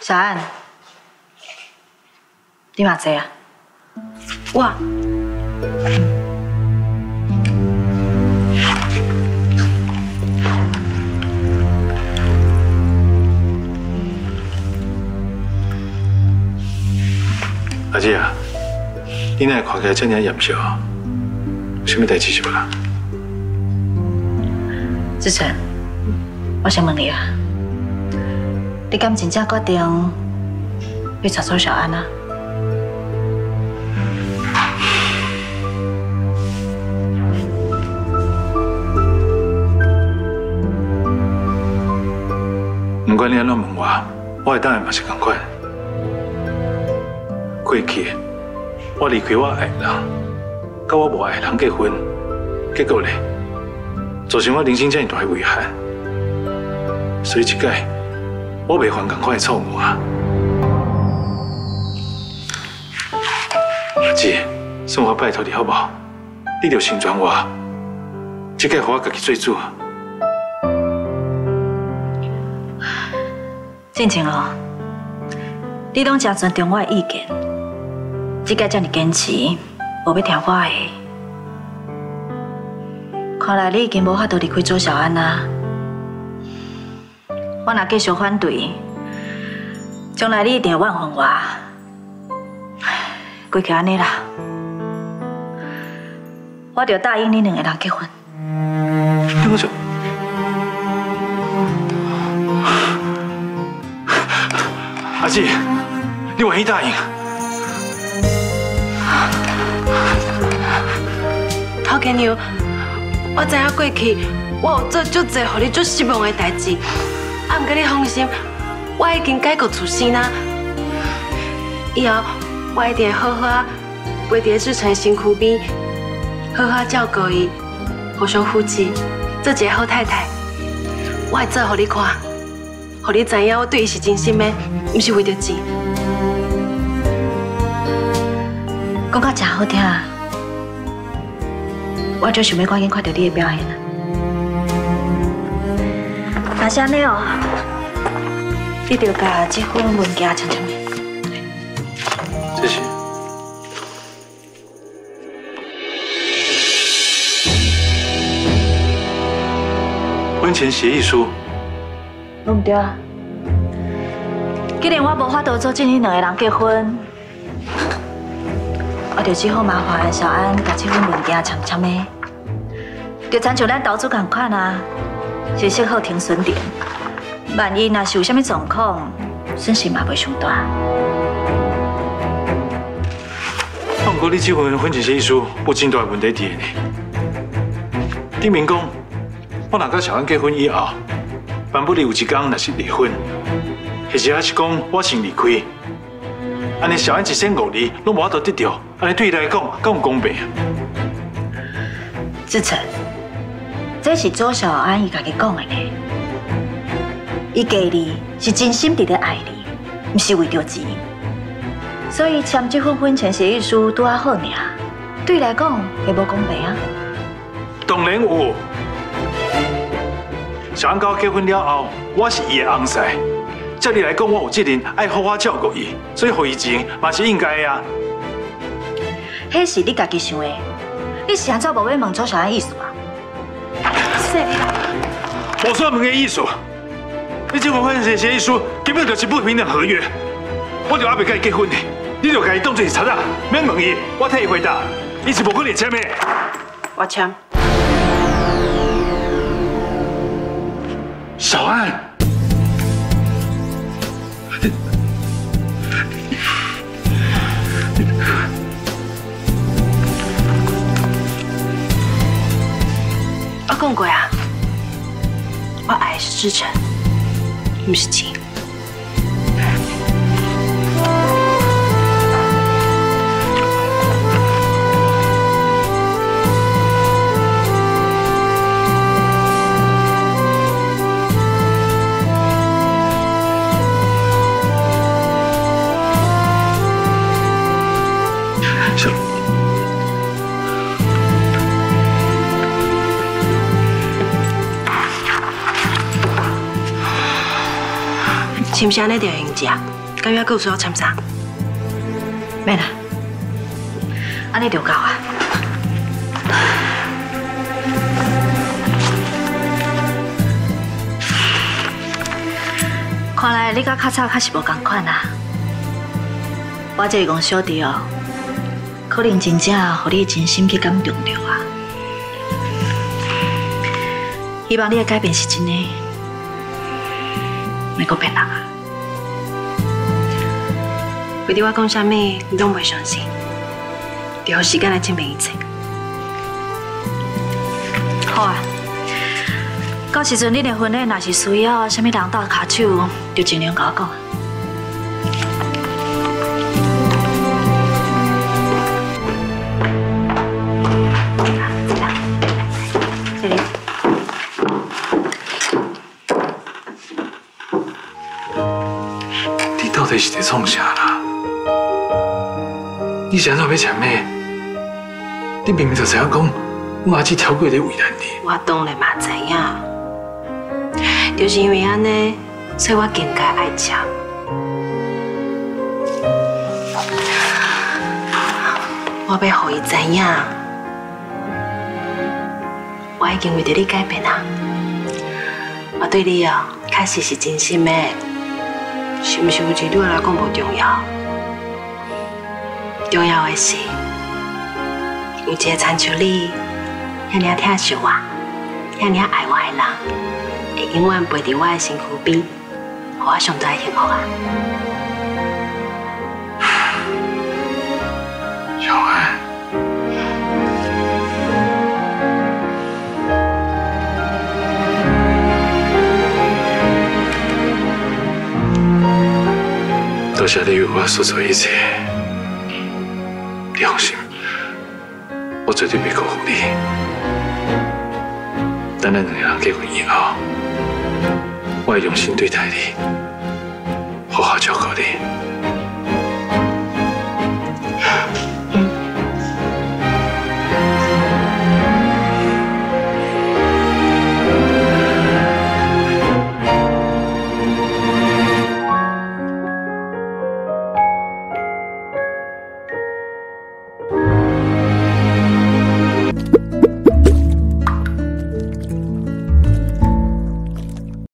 小安，你嘛坐啊？ 我。 阿姐啊，你哪会看起来这么严肃？有啥物代志是无啦？ 志成，我想问你啊，你敢真正决定要找走小安啊？ 不管你安怎问我的答案嘛是同款。过去，我离开我爱的人，跟我无爱的人结婚，结果呢，造成我人生这么大的遗憾。所以这届，我袂犯同款的错误啊。阿姐，算我拜托你好不好？你着成全我，这届互我家己做主。 静静哦，你拢真尊重我的意见，这届这么坚持，无要听我的。看来你已经无法度离开周小安啊。我若继续反对，将来你一定会怨恨我。过去安尼啦，我就答应你两个人结婚。 那我就。阿姐，你愿意答应？ 头家娘，我知影过去我有做足侪互你足失望的代志，啊，不过你放心，我已经改过自新啦。以后我一定会好好陪在志成身躯边，好好照顾伊，互相扶持，做一个好太太。我会做互你看，互你知影我对伊是真心的。不是为着钱， 讲到真好听，我就想要赶紧看到你的表现了。那是安尼哦，你着甲结婚文件签签名。 谢谢。婚前协议书。 拢唔对啊。既然我无法度阻止你两个人结婚，我就只好麻烦小安把结婚文件签签的，就亲像咱投资同款啊，是设好停损点，万一若是有啥物状况，损失嘛袂伤大。 不过你这份婚前协议书有真大的问题伫呢，顶面讲，我若甲小安结婚以后，万不离有一天若是离婚。或者还是讲我先离开，安尼小安一生5年拢无法度得到，安尼对伊来讲，敢有公平？ 志成，这是周小安伊家己讲的呢。伊家己是真心伫咧爱你，不是为着钱。所以签这份婚前协议书拄啊好尔，对伊来讲会无公平啊？ 当然有。小安跟我结婚了后，我是伊的翁婿。照理来讲，我有责任爱好好照顾伊，所以给伊钱嘛是应该的啊。 迄是你家己想的，你是安怎无要问周小安意思啊？说你啦， 无说问的意思。你这份婚前协议书根本就是不平等合约，我就还未跟伊结婚呢，你就把伊当作是贼仔，免问伊，我替伊回答，伊是无可能签的。 我签。 小安。 我讲过啊，我爱的是志成，不是钱。是不是安尼就用食？ 甘愿还有需要签啥？ 免啦，安尼就够啊。看来你甲较早较是无共款啊。我这个小弟哦，可能真正互你真心去感动着啊。希望你的改变是真的，袂阁骗人啊。 为着我讲啥物，你拢袂相信，就让时间来证明一切。 好啊，到时阵你的婚礼若是需要啥物人搭骹手，就尽量甲我讲。这里。 你到底是在创啥啦？你是安怎要签的？你明明就知影讲，我阿姊挑过在为难你。 我当然嘛知影，就是因为安尼，所以我更加爱签。我要让伊知影，我已经为着你改变啊！我对你哦，确实是真心的，是不是有钱对我来讲无重要？重要的是，有一个亲像你，遐尔疼惜我，遐尔爱我的人，会永远陪在我的身躯边，互我上大的幸福啊！ 小安，多谢你为我所做一切。你放心，我绝对袂辜负你。等咱两个人结婚以后，我会用心对待你，好好照顾你。